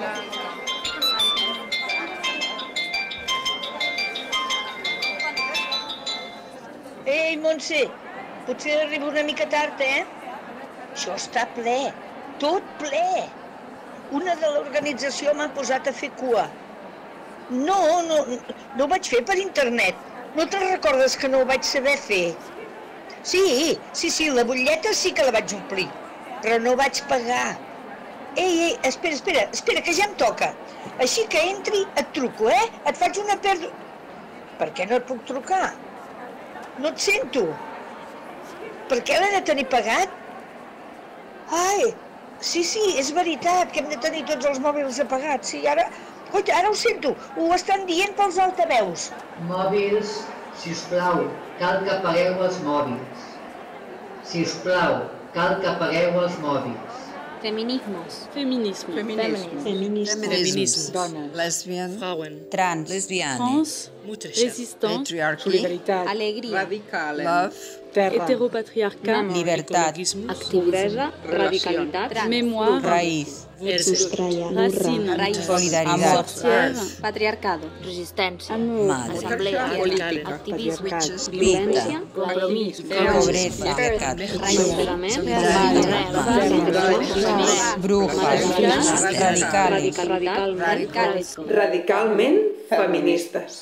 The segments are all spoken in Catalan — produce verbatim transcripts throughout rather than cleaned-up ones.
Ei, Montse, potser arribo una mica tard, eh? Això està ple, tot ple. Una de l'organització m'ha posat a fer cua. No, no, no ho vaig fer per internet. No te'n recordes que no ho vaig saber fer? Sí, sí, sí, la butlleta sí que la vaig omplir, però no vaig pagar. Ei, ei, espera, espera, espera, que ja em toca. Així que entri, et truco, eh? Et faig una pèrdua... Per què no et puc trucar? No et sento. Per què l'he de tenir pagat? Ai, sí, sí, és veritat que hem de tenir tots els mòbils apagats. Sí, ara... Coi, ara ho sento, ho estan dient pels altaveus. Mòbils, si us plau, cal que apagueu els mòbils. Si us plau, cal que apagueu els mòbils. Feminismos. Feminisme. Feminisme. Feminisme. Feminisme. Dones. Lesbian. Frauen. Trans. Lesbiane. Trans. Resistance. Patriarchy. Solidaritat. Alegria. Radicale. Love. Terra. Heteropatriarcat. Libertat. Pobresa. Radicalitat. Mémoire. Raíz. Racine. Solidaridad. Patriarcado. Resistència. Madre. Assemblea. Activisme. Violència. Compromís. Pobreza. Pecat. Brujas. Radicales. Radicales. Radicalment feministes.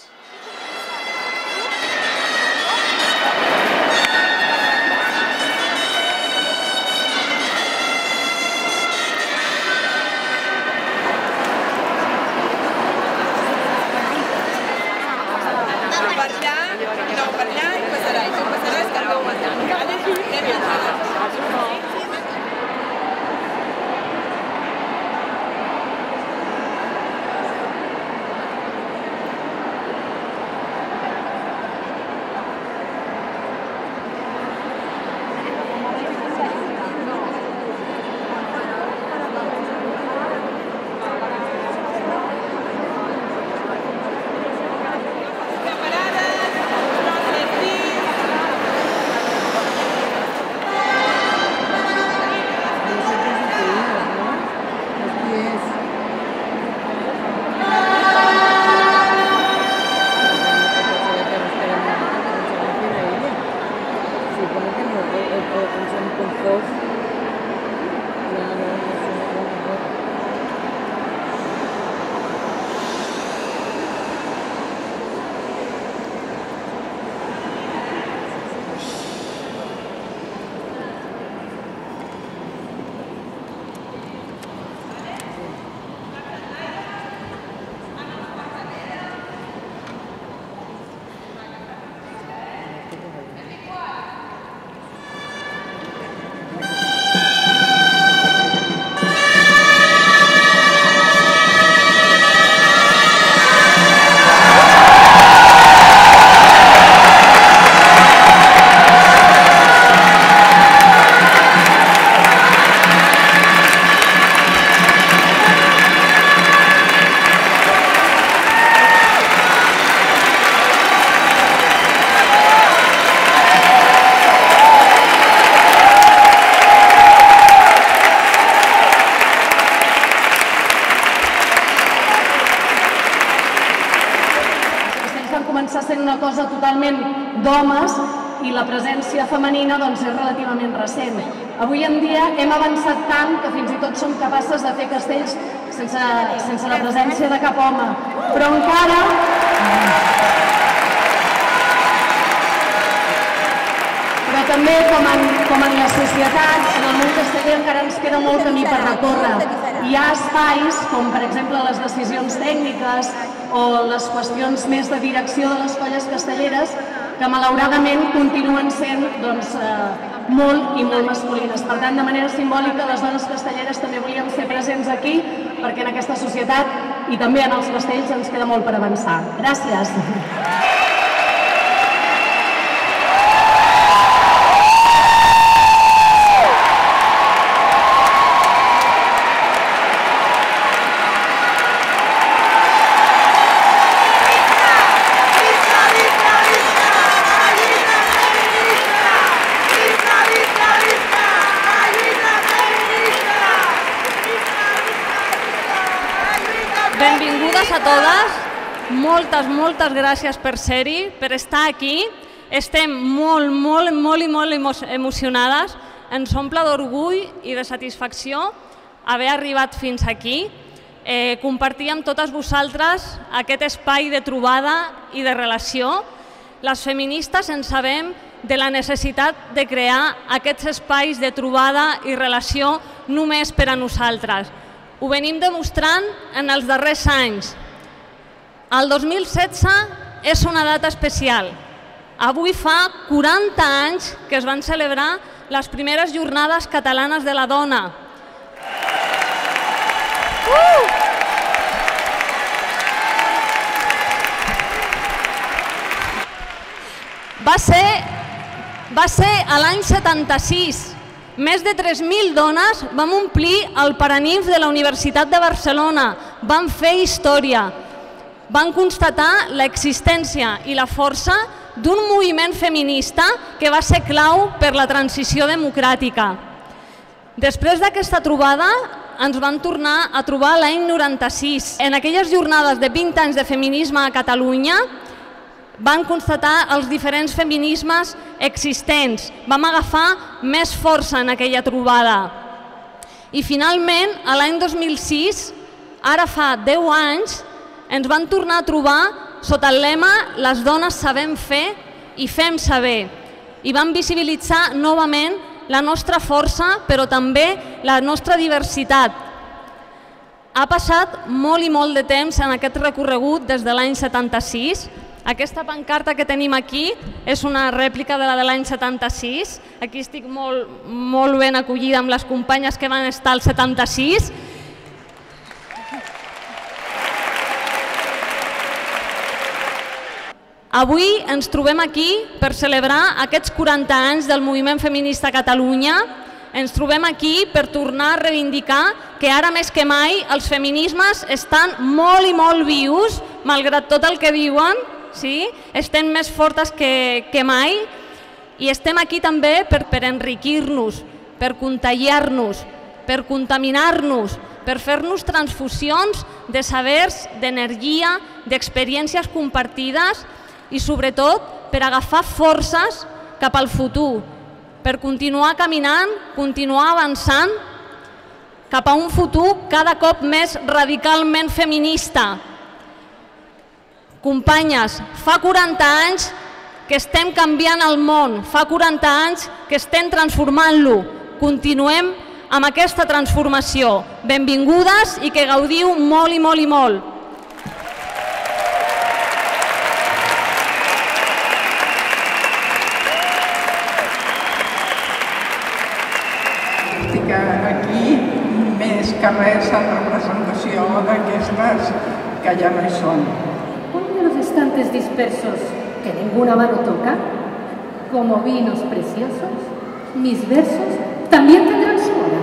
Una cosa totalment d'homes i la presència femenina doncs, és relativament recent. Avui en dia hem avançat tant que fins i tot som capaces de fer castells sense, sense la presència de cap home. Però encara... Però també, com en, com en la societat, en el món casteller encara ens queda molt camí per recórrer. Hi ha espais, com per exemple les decisions tècniques o les qüestions més de direcció de les colles castelleres, que malauradament continuen sent doncs, eh, molt i molt masculines. Per tant, de manera simbòlica, les dones castelleres també volíem ser presents aquí, perquè en aquesta societat i també en els castells ens queda molt per avançar. Gràcies. Benvingudes a totes. Moltes, moltes gràcies per ser-hi, per estar aquí. Estem molt, molt, molt i molt emocionades. Ens omple d'orgull i de satisfacció haver arribat fins aquí. Eh, compartir amb totes vosaltres aquest espai de trobada i de relació. Les feministes en sabem de la necessitat de crear aquests espais de trobada i relació només per a nosaltres. Ho venim demostrant en els darrers anys. El dos mil setze és una data especial. Avui fa quaranta anys que es van celebrar les primeres jornades catalanes de la dona. Uh! Va ser, va ser a l'any setanta-sis. Més de tres mil dones vam omplir el Paranimf de la Universitat de Barcelona. Van fer història. Van constatar l'existència i la força d'un moviment feminista que va ser clau per la transició democràtica. Després d'aquesta trobada ens van tornar a trobar l'any noranta-sis. En aquelles jornades de vint anys de feminisme a Catalunya van constatar els diferents feminismes existents. Vam agafar més força en aquella trobada. I finalment, l'any dos mil sis, ara fa deu anys, ens van tornar a trobar sota el lema "Les dones sabem fer i fem saber". I van visibilitzar novament la nostra força, però també la nostra diversitat. Ha passat molt i molt de temps en aquest recorregut des de l'any setanta-sis. Aquesta pancarta que tenim aquí és una rèplica de la de l'any setanta-sis. Aquí estic molt, molt ben acollida amb les companyes que van estar al setanta-sis. Avui ens trobem aquí per celebrar aquests quaranta anys del moviment feminista a Catalunya. Ens trobem aquí per tornar a reivindicar que ara més que mai els feminismes estan molt i molt vius, malgrat tot el que diuen. Sí? Estem més fortes que, que mai i estem aquí també per, per enriquir-nos, per contagiar-nos, per contaminar-nos, per fer-nos transfusions de sabers, d'energia, d'experiències compartides i sobretot per agafar forces cap al futur, per continuar caminant, continuar avançant cap a un futur cada cop més radicalment feminista. Companyes, fa quaranta anys que estem canviant el món, fa quaranta anys que estem transformant-lo. Continuem amb aquesta transformació. Benvingudes i que gaudiu molt i molt i molt. Estic aquí més que res en representació d'aquestes que ja no hi són. Los estantes dispersos que ninguna mano toca, como vinos preciosos, mis versos también tendrán su hora.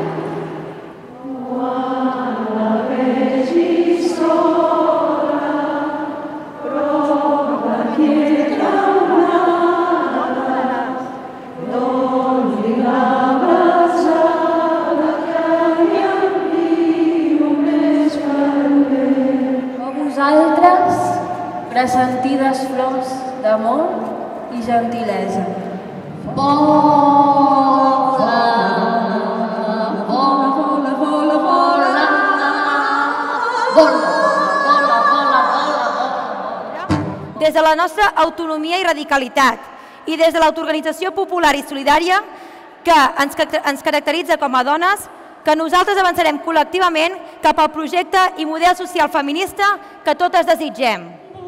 Pressentides flors d'amor i gentilesa. Vola, vola, vola, vola, vola, vola, vola, vola, vola. Des de la nostra autonomia i radicalitat i des de l'autoorganització popular i solidària que ens caracteritza com a dones, que nosaltres avançarem col·lectivament cap al projecte i model social feminista que totes desitgem.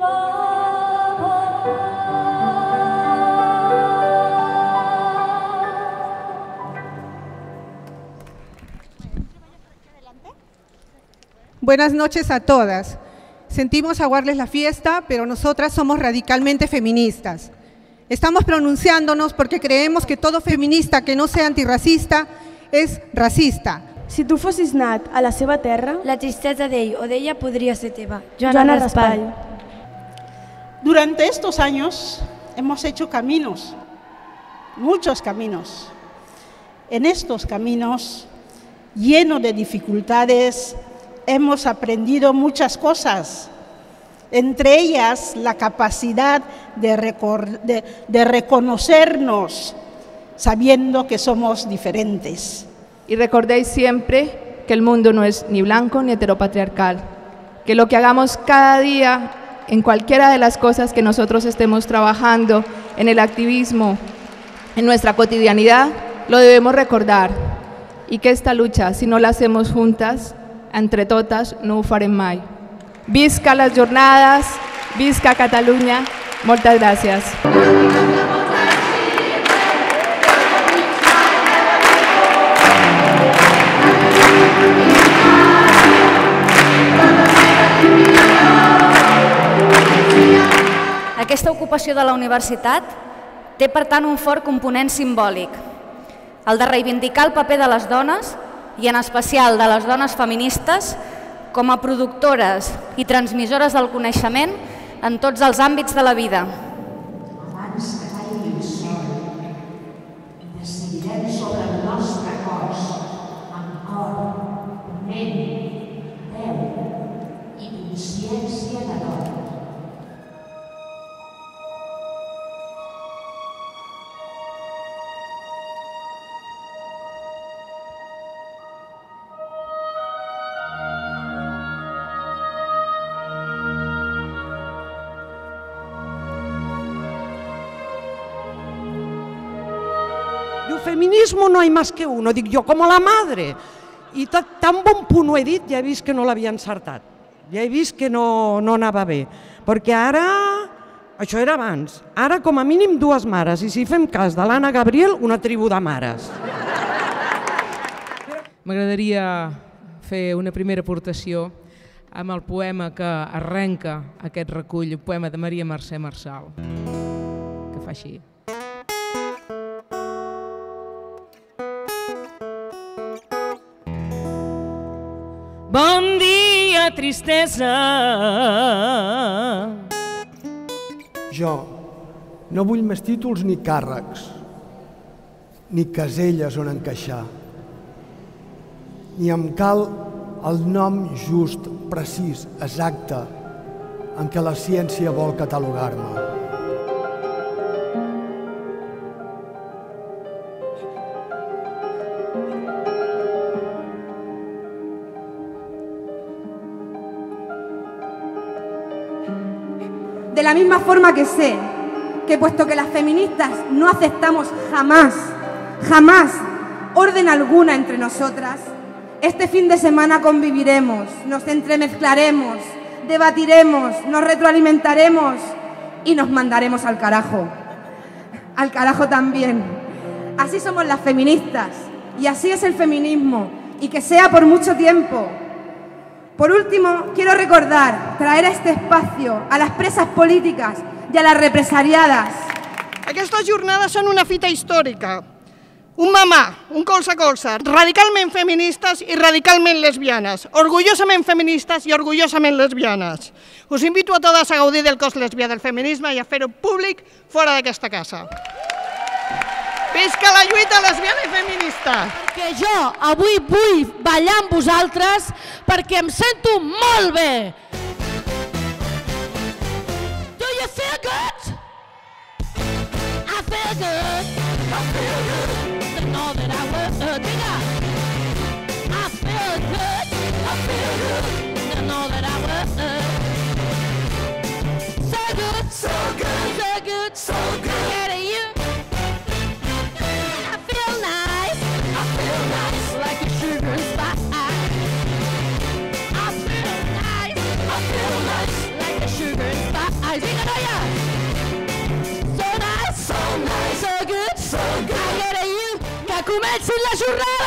Buenas noches a todas. Sentimos aguarles la fiesta, pero nosotras somos radicalmente feministas. Estamos pronunciándonos porque creemos que todo feminista que no sea antirracista és racista. Si tu fossis nat a la seva terra, la tristesa d'ell o d'ella podria ser teva. Joana Raspall. Durante estos años hemos hecho caminos, muchos caminos. En estos caminos, llenos de dificultades, hemos aprendido muchas cosas, entre ellas la capacidad de, de, de reconocernos sabiendo que somos diferentes. Y recordéis siempre que el mundo no es ni blanco ni heteropatriarcal, que lo que hagamos cada día en cualquiera de las cosas que nosotros estemos trabajando, en el activismo, en nuestra cotidianidad, lo debemos recordar, y que esta lucha, si no la hacemos juntas, entre totes, no ho farem mai. Visca les jornades, visca Catalunya, moltes gràcies. Aquesta ocupació de la universitat té, per tant, un fort component simbòlic, el de reivindicar el paper de les dones, i en especial de les dones feministes, com a productores i transmissores del coneixement en tots els àmbits de la vida. Abans que caigui el sol, decidirem sobre el nostre cos, amb cor, ment, veu i consciència de dona. Feminismo no hay más que uno, dic jo, com a la madre. I tan bon punt ho he dit, ja he vist que no l'havia encertat. Ja he vist que no anava bé. Perquè ara, això era abans, ara com a mínim dues mares, i si fem cas de l'Anna Gabriel, una tribu de mares. M'agradaria fer una primera aportació amb el poema que arrenca aquest recull, el poema de Maria Mercè Marçal, que fa així. Bon dia, tristesa. Jo no vull més títols ni càrrecs, ni caselles on encaixar. Ni em cal el nom just, precís, exacte, en què la ciència vol catalogar-me. De la misma forma que sé que puesto que las feministas no aceptamos jamás, jamás orden alguna entre nosotras, este fin de semana conviviremos, nos entremezclaremos, debatiremos, nos retroalimentaremos y nos mandaremos al carajo. Al carajo también. Así somos las feministas y así es el feminismo, y que sea por mucho tiempo. Por último, quiero recordar, traer a este espacio a las presas políticas i a les represaliades. Aquestes jornades són una fita històrica. Un mamà, un colze a colze, radicalment feministes i radicalment lesbianes, orgullosament feministes i orgullosament lesbianes. Us invito a totes a gaudir del cos lesbià del feminisme i a fer-ho públic fora d'aquesta casa. Visca la lluita lesbiana i feminista! Perquè jo avui vull ballar amb vosaltres perquè em sento molt bé. Do you feel good? I feel good. I feel good. To know that I work good. I feel good. I feel good. To know that I work good. So good. So good. So good. So good. Get it, you. Like a sugar spice. I feel nice. I feel nice. Like a sugar spice. Dígalo So nice. So nice. So good. So good. I get a you. Que comenci la jornada.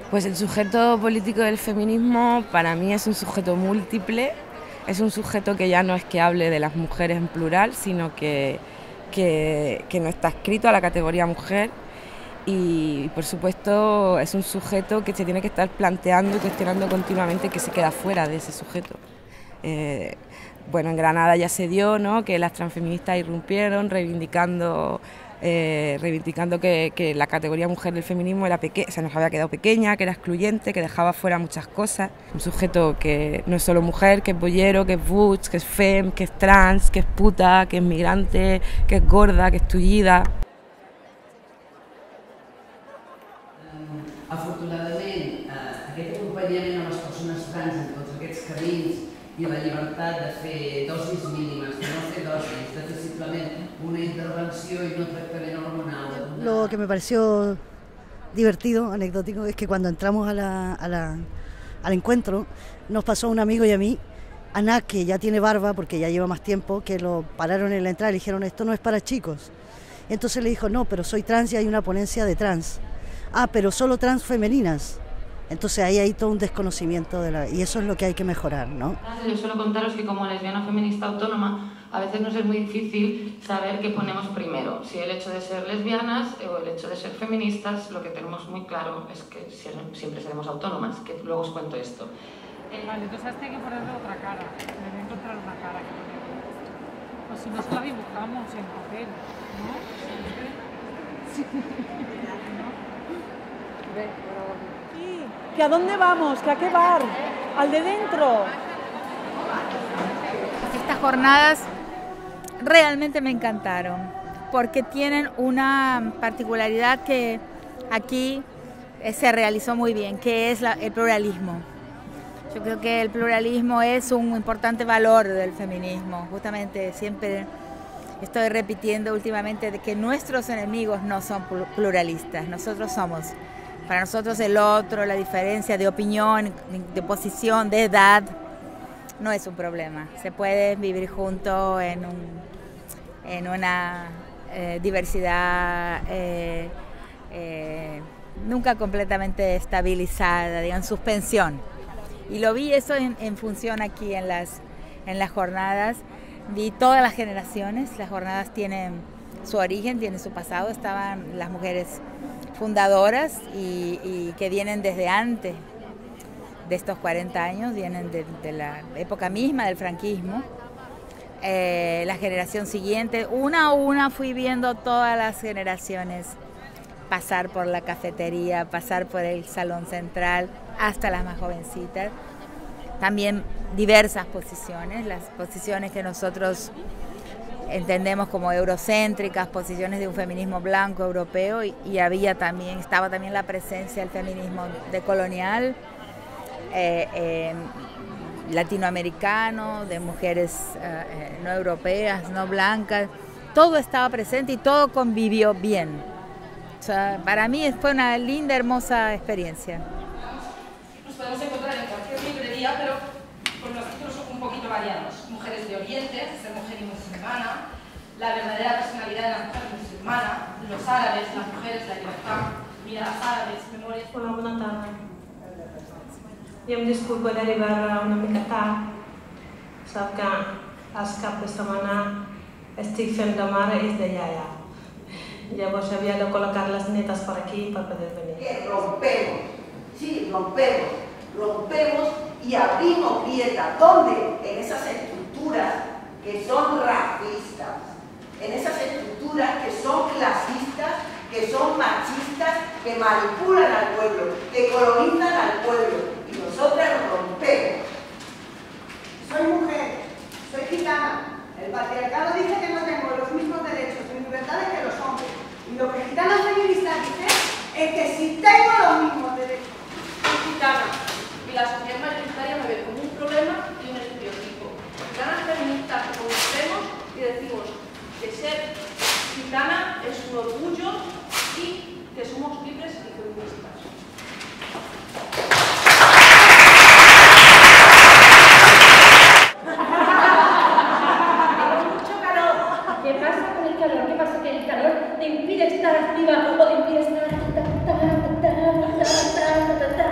Pues el sujeto político del feminismo para mí es un sujeto múltiple, es un sujeto que ya no es que hable de las mujeres en plural, sino que, que, que no está adscrito a la categoría mujer y, por supuesto, es un sujeto que se tiene que estar planteando y cuestionando continuamente que se queda fuera de ese sujeto. Eh, bueno, en Granada ya se dio, ¿no?, que las transfeministas irrumpieron reivindicando... Eh, reivindicando que, que la categoría mujer del feminismo era pequeña, o sea, nos había quedado pequeña, que era excluyente, que dejaba fuera muchas cosas. Un sujeto que no es solo mujer, que es boyero, que es butch, que es fem, que es trans, que es puta, que es migrante, que es gorda, que es tullida. Afortunadament, aquest acompanyament a les persones trans en tots aquests camins i la llibertat de fer dosis mínimes, de no fer dosis, de fer simplement una intervenció y no tractament hormonal. Lo que me pareció divertido, anecdótico, es que cuando entramos a la, a la, al encuentro, nos pasó a un amigo y a mí, Ana, que ya tiene barba porque ya lleva más tiempo, que lo pararon en la entrada y le dijeron, esto no es para chicos. Y entonces le dijo, no, pero soy trans y hay una ponencia de trans. Ah, pero solo trans femeninas. Entonces ahí hay todo un desconocimiento de la, y eso es lo que hay que mejorar, ¿no? Yo suelo contaros que como lesbiana feminista autónoma a veces nos es muy difícil saber qué ponemos primero, si el hecho de ser lesbianas o el hecho de ser feministas. Lo que tenemos muy claro es que siempre seremos autónomas, que luego os cuento esto. Vale, entonces hay que ponerle otra cara, me voy a encontrar una cara que ponerle. O si no se la dibujamos en papel, ¿no? Sí. ¿No? Ve, ¿Que a dónde vamos? ¿Que a qué bar? ¿Al de dentro? Estas jornadas realmente me encantaron porque tienen una particularidad que aquí se realizó muy bien, que es la, el pluralismo. Yo creo que el pluralismo es un importante valor del feminismo. Justamente siempre estoy repitiendo últimamente de que nuestros enemigos no son pluralistas, nosotros somos. Para nosotros el otro, la diferencia de opinión, de posición, de edad, no es un problema. Se puede vivir juntos en, un, en una eh, diversidad eh, eh, nunca completamente estabilizada, en suspensión. Y lo vi eso en, en función aquí en las, en las jornadas. Vi todas las generaciones, las jornadas tienen su origen, tienen su pasado. Estaban las mujeres fundadoras y, y que vienen desde antes de estos cuarenta años, vienen de, de la época misma del franquismo. Eh, la generación siguiente, una a una fui viendo todas las generaciones pasar por la cafetería, pasar por el salón central, hasta las más jovencitas. También diversas posiciones, las posiciones que nosotros entendemos como eurocéntricas, posiciones de un feminismo blanco europeo, y, y había también, estaba también la presencia del feminismo decolonial, eh, eh, latinoamericano, de mujeres eh, no europeas, no blancas. Todo estaba presente y todo convivió bien. O sea, para mí fue una linda, hermosa experiencia. Nos podemos encontrar en cualquier librería, pero con los títulos un poquito variados. Mujeres de Oriente, ser mujer y musulmana, la verdadera personalidad de la mujer musulmana, los árabes, las mujeres, la libertad, miradas árabes, memòries... Hola, bona tarda. Jo em disculpo d'arribar una mica tard. Sap que els cap de setmana estic fent de mare i de iaia. Llavors havia de col·locar les netes per aquí per poder venir. Que rompemos, sí, rompemos, rompemos y abrimos grietas. ¿Dónde? En esas estructuras que son racistas, en esas estructuras que son clasistas, que son machistas, que manipulan al pueblo, que colonizan al pueblo. Y nosotras rompemos. Soy mujer, soy gitana. El patriarcado dice que no tengo los mismos derechos y libertades que los hombres. Y lo que Gitanas Feministas dice es que si tengo los mismos derechos. Soy gitana y la sociedad mayoritaria me ve como un problema y un estereotipo. Gitanas feministas que conocemos y decimos que ser gitana es un orgullo y que somos libres y feministas. ¿Qué pasa con el calor? ¿Qué pasa? Que el calor te impide estar activa o te impide estar...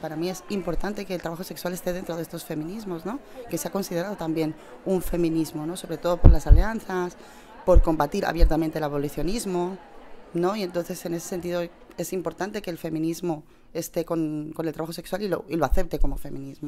para mí es importante que el trabajo sexual esté dentro de estos feminismos, ¿no? Que sea considerado también un feminismo, ¿no? Sobre todo por las alianzas, por combatir abiertamente el abolicionismo, ¿no? Y entonces en ese sentido es importante que el feminismo esté con, con el trabajo sexual y lo, y lo acepte como feminismo.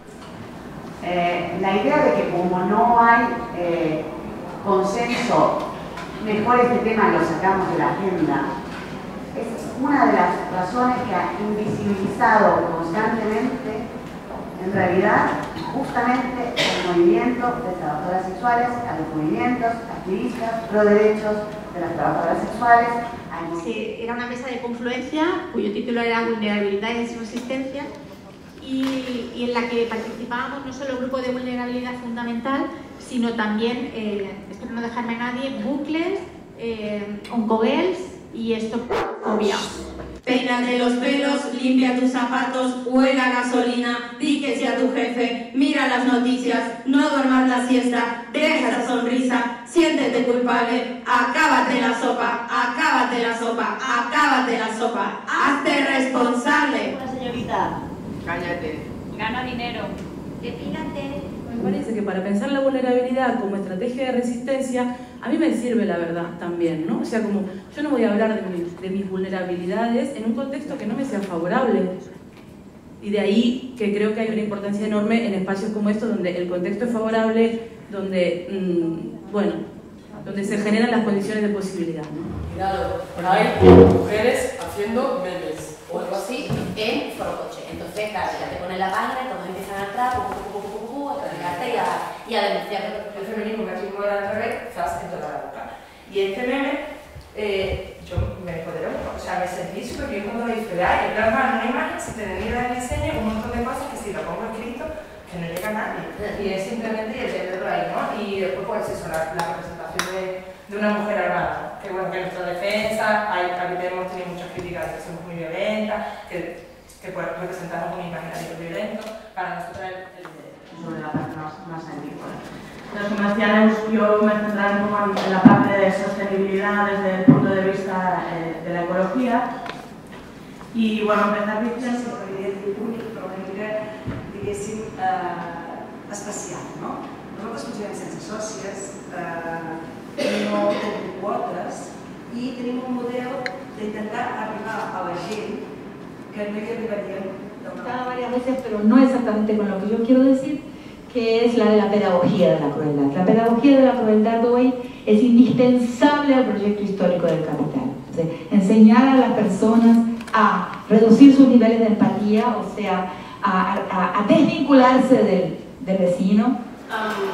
Eh, la idea de que como no hay eh, consenso, mejor este tema lo sacamos de la agenda, es una de las razones que ha invisibilizado constantemente, en realidad, justamente el movimiento de trabajadoras sexuales, a los movimientos activistas pro derechos de las trabajadoras sexuales. Sí, era una mesa de confluencia cuyo título era Vulnerabilidad y Resistencia, y, y en la que participábamos no solo el grupo de vulnerabilidad fundamental, sino también, eh, espero no dejarme a nadie, Bucles, eh, Oncogirls y Stopfobia. Peínate los pelos, limpia tus zapatos, huela gasolina, di que sí a tu jefe, mira las noticias, no duermas la siesta, deja esa sonrisa, siéntete culpable, acábate la sopa, acábate la sopa, acábate la sopa, hazte responsable. Una señorita. Cállate. Gana dinero. Que fíjate. Me parece que para pensar la vulnerabilidad como estrategia de resistencia, a mí me sirve la verdad también, ¿no? O sea, como yo no voy a hablar de, mi, de mis vulnerabilidades en un contexto que no me sea favorable. Y de ahí que creo que hay una importancia enorme en espacios como estos, donde el contexto es favorable, donde, mmm, bueno, donde se generan las condiciones de posibilidad, ¿no? Cuidado, hay mujeres haciendo memes o algo así en Forocoche. Entonces, claro, ya te ponen la página y todos empiezan a entrar, pu, pu, pu, pu, pu, a cargarte y a, y a denunciar el feminismo, que así como era al revés, zas, en toda la boca. Y este meme, eh, yo me empoderé, o sea, me sentí súper bien cuando lo hice. Ay, plasmar una imagen, si te denida el diseño, un montón de cosas que si lo pongo escrito, que no llega a nadie. Y es simplemente el tenerlo ahí, ¿no? Y después, pues eso, la, la representación de, de una mujer armada. Que bueno, que en nuestra defensa, hay, aquí hemos tenido muchas críticas de que somos muy violentas, que, que pues, representamos un imaginario violento. Para nosotros el, el sobre la parte más, más agrícola. Entonces, como decía, yo me centraré un poco en la parte de sostenibilidad desde el punto de vista eh, de la ecología. I, bueno, empezar dient que és únic, però una mica, diguéssim, eh, especial, no? Nosaltres funcionem sense sòcies, eh, no tenim quotes i tenim un model d'intentar arribar a la gent que no hi arribaríem varias veces, pero no exactamente con lo que yo quiero decir, que es la de la pedagogía de la crueldad. La pedagogía de la crueldad hoy es indispensable al proyecto histórico del capital. O sea, enseñar a las personas a reducir sus niveles de empatía, o sea, a, a, a desvincularse del, del vecino. Um,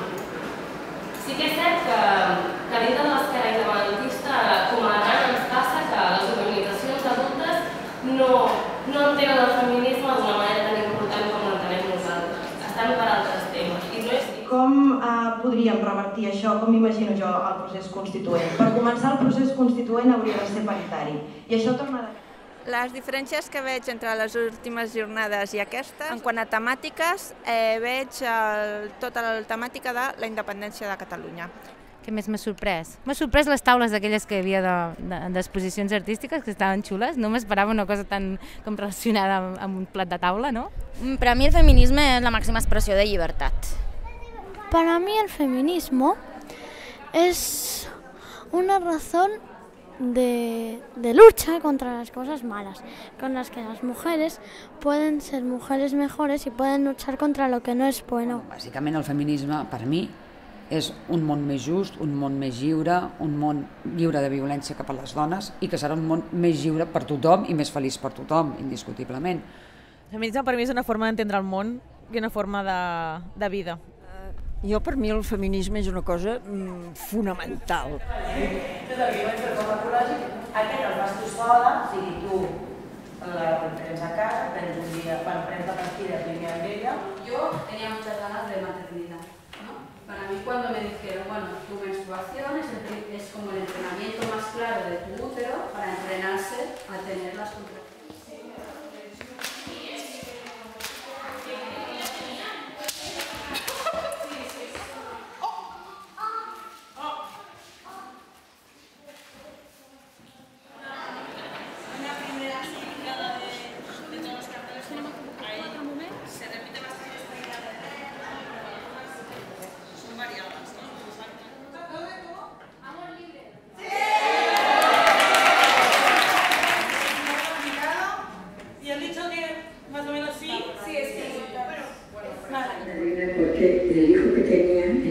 sí que és cert que, que dintre de l'esquerra independentista, com a gran ens passa que les organitzacions adultes no, no entenen el feminisme d'una manera tan important com l'entenem nosaltres. Estan per altres temes. I no és... Com eh, podríem revertir això? Com m'imagino jo el procés constituent? Per començar, el procés constituent hauria de ser paritari. I això torna a... Les diferències que veig entre les últimes jornades i aquestes, en quant a temàtiques, eh, veig el, tota la temàtica de la independència de Catalunya. Què més m'ha sorprès? M'ha sorprès les taules d'aquelles que hi havia d'exposicions de, de, artístiques, que estaven xules. No m'esperava una cosa tan com relacionada amb, amb un plat de taula, ¿no? Para mí el feminismo es la máxima expresión de libertad. Para mí el feminismo es una razón De, de lucha contra las cosas malas, con las que las mujeres pueden ser mujeres mejores y pueden luchar contra lo que no es bueno. Bàsicament el feminisme, per mi, és un món més just, un món més lliure, un món lliure de violència cap a les dones i que serà un món més lliure per tothom i més feliç per tothom, indiscutiblement. El feminisme per mi és una forma d'entendre el món i una forma de, de vida. Jo, per mi, el feminisme és una cosa mm, fonamental. Tot el que vaig fer com a ecològic, aquest el fas tu sola, o sigui, tu la tens a casa, prens un dia, bueno, prens la pastilla primer amb ella. Yo tenía muchas ganas de maternidad, ¿no? Para mí cuando me dijeron, bueno, tu menstruación es, el, es como el entrenamiento más claro de tu útero para entrenarse a tener las contracciones.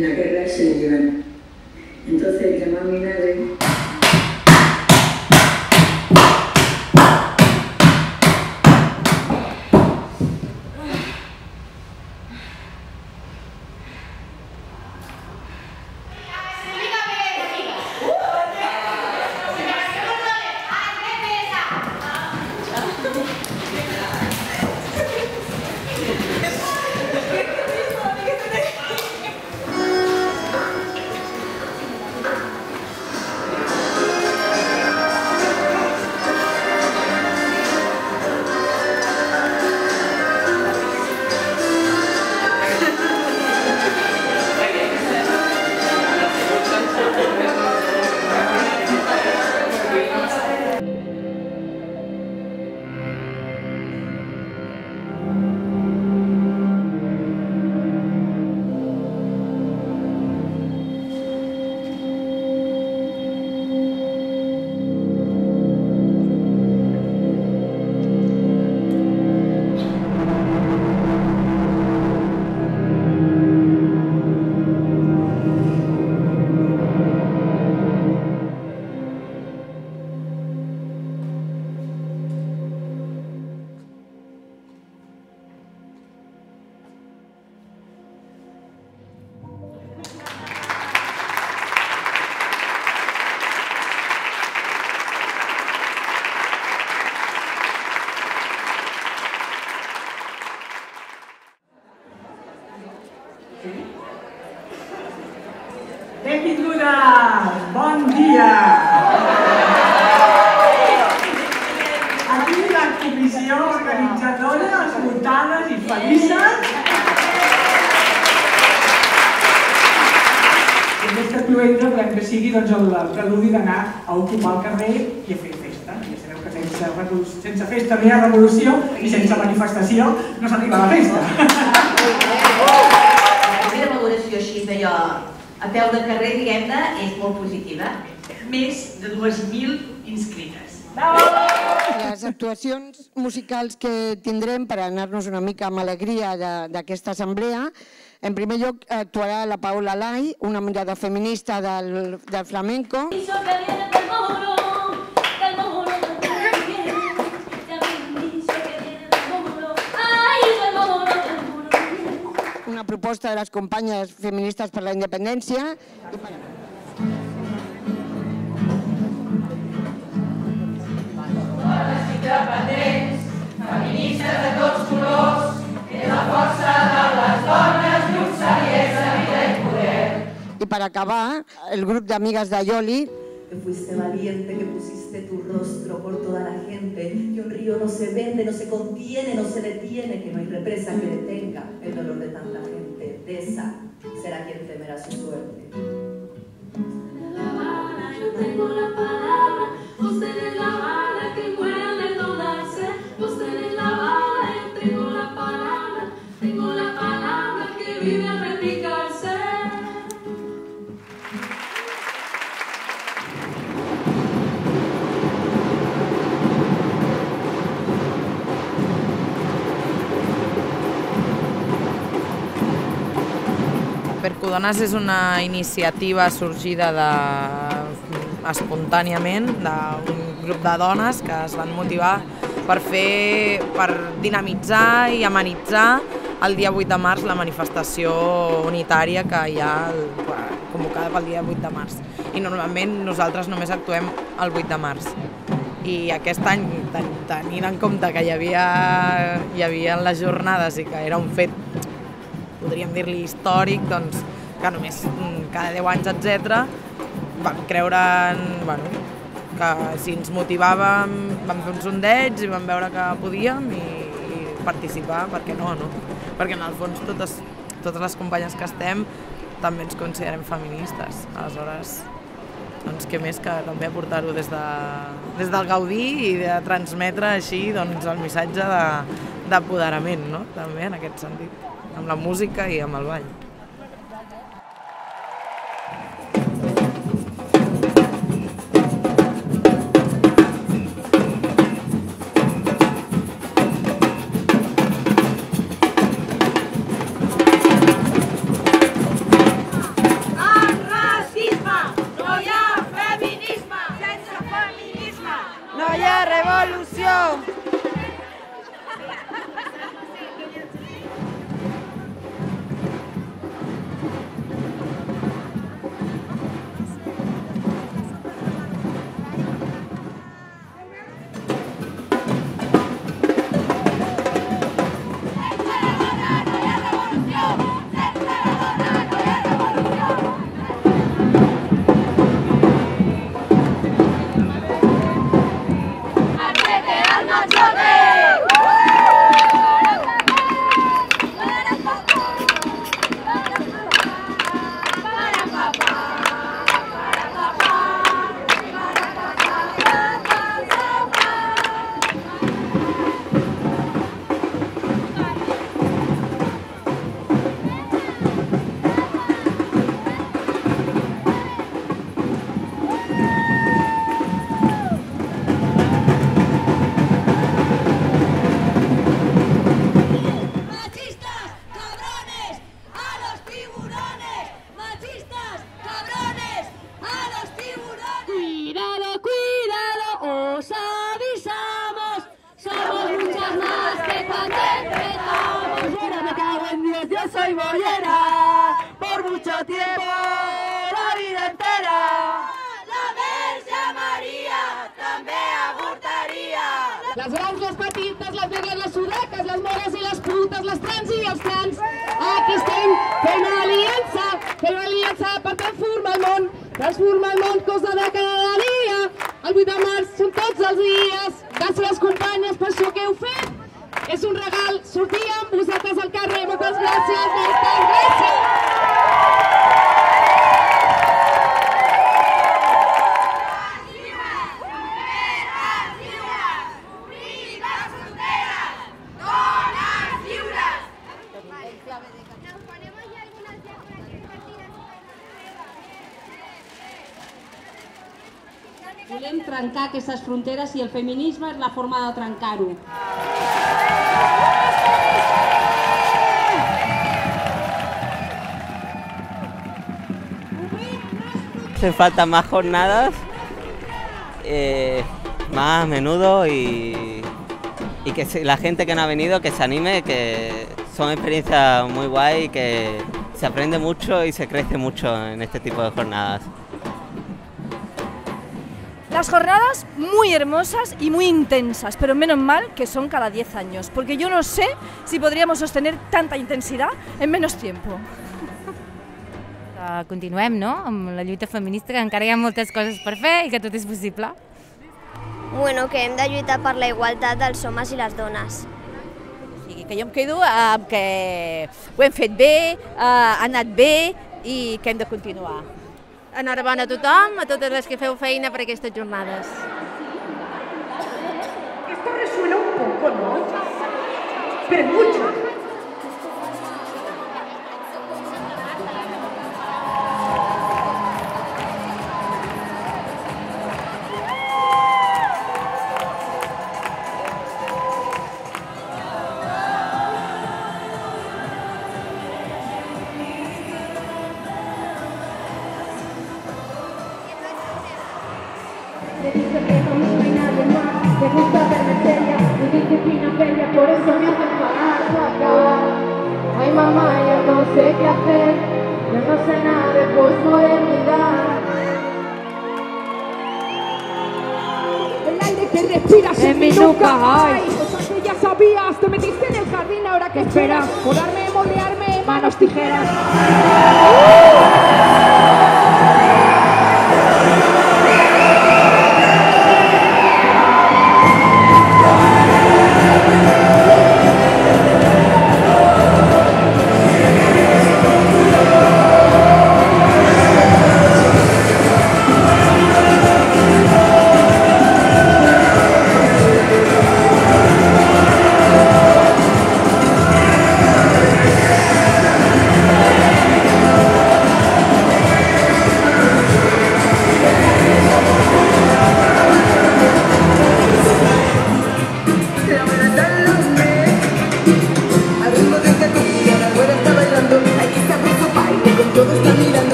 en la guerra se lo llevan. Entonces llamó a mi madre. Benvingudes! Bon dia! Aquí la comissió organitzadora, escoltades i felices. I aquesta cloenda volem que sigui doncs, el preludi d'anar a ocupar el carrer i a fer festa. Ja sabeu que sense, sense festa no hi ha revolució i sense manifestació no s'arriba a la festa. La primera valoració així d'allò a peu de carrer, diguem-ne, és molt positiva. Més de dues mil inscrites. Les actuacions musicals que tindrem per anar-nos una mica amb alegria d'aquesta assemblea, en primer lloc actuarà la Paola Lai, una mirada feminista del, del flamenco. Una proposta de les companyes feministes per la independència. Independents, feministes de tots colors, és la força de les dones i un saviesa, vida i poder. I per acabar, el grup d'amigues de Yoli. Que fuiste valiente, que pusiste tu rostro por toda la gente, que un río no se vende, no se contiene, no se detiene, que no hay represa que detenga el dolor de tanta gente. De esa será quien temerá su suerte. La Habana, yo tengo la palabra, usted es la bala que muere al desnudarse, usted es la bala, yo tengo la palabra, tengo la palabra que vive al replicarse. Percudones és una iniciativa sorgida de, espontàniament d'un grup de dones que es van motivar per fer, per dinamitzar i amenitzar el dia vuit de març la manifestació unitària que hi ha convocada pel dia vuit de març. I normalment nosaltres només actuem el vuit de març. I aquest any, tenint en compte que hi havia, hi havia les jornades i que era un fet, podríem dir-li històric, doncs, que només cada deu anys, etcètera, vam creure bueno, que si ens motivàvem, vam fer un sondeig i vam veure que podíem i, i participar, per què no, no? Perquè en el fons totes, totes les companyes que estem també ens considerem feministes. Aleshores, doncs què més que també aportar-ho des, de, des del gaudir i de transmetre així doncs, el missatge d'apoderament, no? També en aquest sentit, amb la música i amb el ball. soy boyera, por mucho tiempo, la vida entera. La Verge Maria també avortaria. Les grans, les petites, les negres, les sudeques, les mores i les putes, les trans i els trans. Aquí estem fent una aliança, fent una aliança per transformar el món, transformar el món, cosa de cada dia. El vuit de març són tots els dies. Gràcies, companyes, per això que heu fet. És un regal sortir amb vosaltres al carrer. Moltes gràcies, moltes gràcies. Volem trencar aquestes fronteres i el feminisme és la forma de trencar-ho. Hacen falta más jornadas, eh, más a menudo y, y que la gente que no ha venido que se anime, que son experiencias muy guay y que se aprende mucho y se crece mucho en este tipo de jornadas. Las jornadas muy hermosas y muy intensas, pero menos mal que son cada diez años, porque yo no sé si podríamos sostener tanta intensidad en menos tiempo. Uh, continuem, no?, amb la lluita feminista, que encara hi ha moltes coses per fer i que tot és possible. Bueno, que hem de lluitar per la igualtat dels homes i les dones. Sí, que jo em quedo amb que ho hem fet bé, ha anat bé i que hem de continuar. Enhorabona a tothom, a totes les que feu feina per aquestes jornades. Esto resuena un poco, ¿no? Pero mucho. Me dice que conmigo no hay nadie más, me gusta verme seria, mi disciplina feria, por eso me hace parar o acabar. Ay mamá, yo no sé qué hacer, yo no sé nada de posmodernidad. El aire que respiras en mi nuca, ay, cosas que ya sabías, te metiste en el jardín, ahora que esperas, colarme, moldearme, manos tijeras.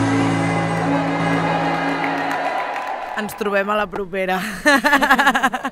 Ens trobem a la propera.